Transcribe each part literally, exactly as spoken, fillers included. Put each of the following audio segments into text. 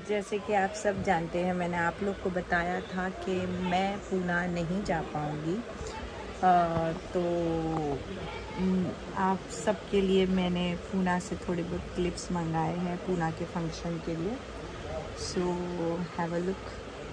जैसे कि आप सब जानते हैं, मैंने आप लोग को बताया था कि मैं पूना नहीं जा पाऊँगी, तो आप सब के लिए मैंने पूना से थोड़े बहुत क्लिप्स मंगाए हैं पूना के फंक्शन के लिए। So have a look.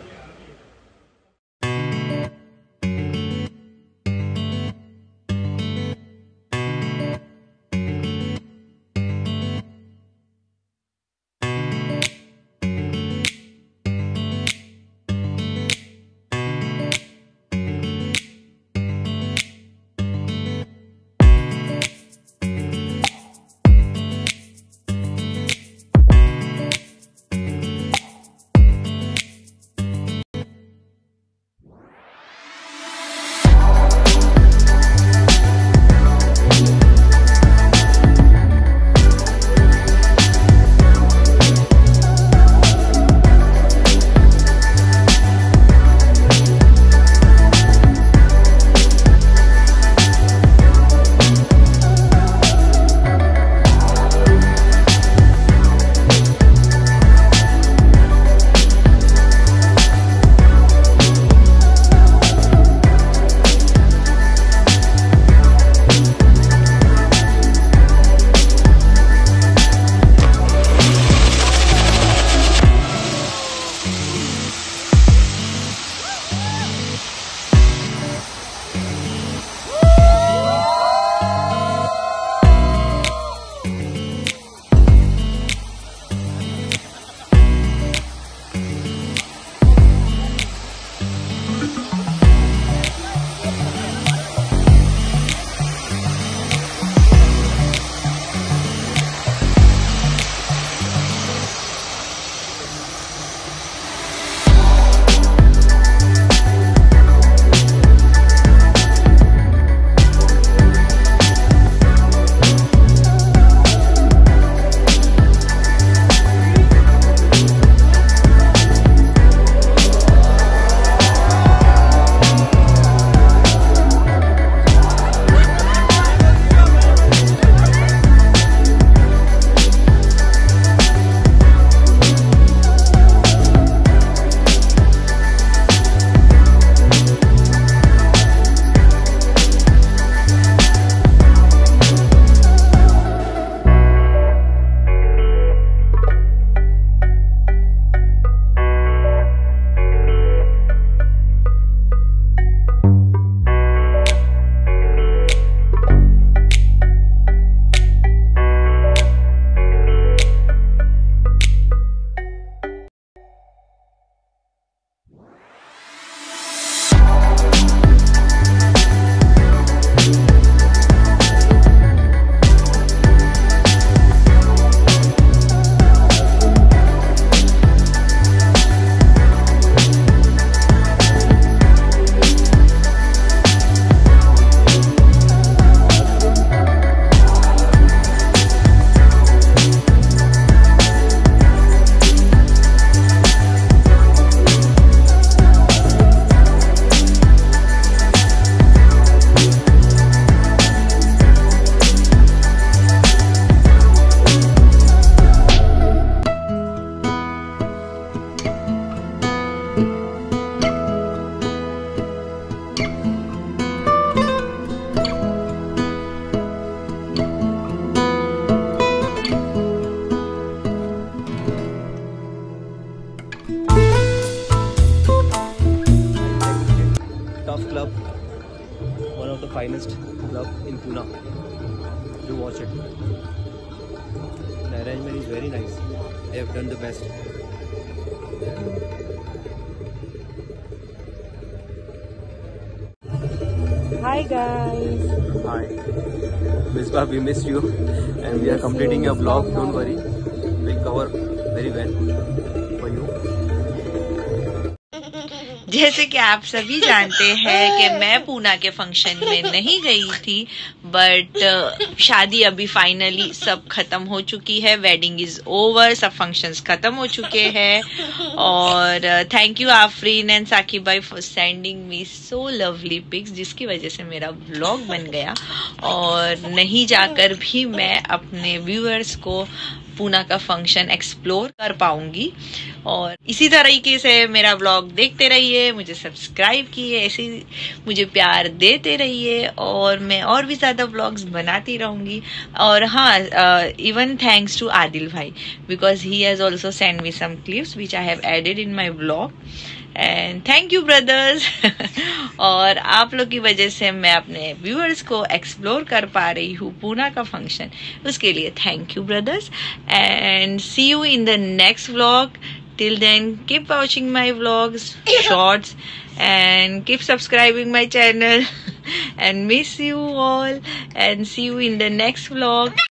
finest club in Pune. Do watch it. The arrangement is very nice. They have done the best. Hi guys. Hi. Misbah, we missed you and we are completing a vlog. Don't worry. We'll cover very well for you. जैसे कि आप सभी जानते हैं कि मैं पूना के function में नहीं गई थी, बट शादी अभी फाइनली सब खत्म हो चुकी है. वेडिंग इज ओवर, सब फंक्शंस खत्म हो चुके हैं. और thank you Afreen and Saqib भाई for sending me so lovely pics, जिसकी वजह से मेरा व्लॉग बन गया. और नहीं जाकर भी मैं अपने व्यूअर्स को पूना का फंक्शन एक्सप्लोर कर पाऊंगी। और इसी तरीके से मेरा व्लॉग देखते रहिए, मुझे सब्सक्राइब कीजिए, ऐसे मुझे प्यार देते रहिए और मैं और भी ज़्यादा व्लॉग्स बनाती रहूँगी। और हाँ, इवन थैंक्स टू आदिल भाई, because he has also send me some clips which I have added in my vlog, and thank you brothers. और आप लोग की वजह से मैं अपने व्यूअर्स को एक्सप्लोर कर पा रही हूँ पूना का फंक्शन, उसके लिए thank you brothers, and see you in the next vlog. Till then, keep watching my vlogs, shorts, and keep subscribing my channel. And miss you all, and see you in the next vlog.